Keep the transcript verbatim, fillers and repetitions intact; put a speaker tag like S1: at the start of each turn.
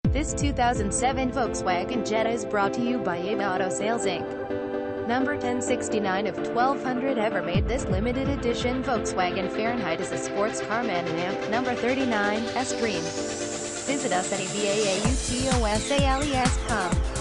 S1: This two thousand seven Volkswagen Jetta is brought to you by A B Auto Sales Incorporated. Number ten sixty-nine of twelve hundred ever made. This limited edition Volkswagen Fahrenheit is a sports car man amp. Number thirty-nine, S Green. Visit us at A B A U T O S A L E S dot com.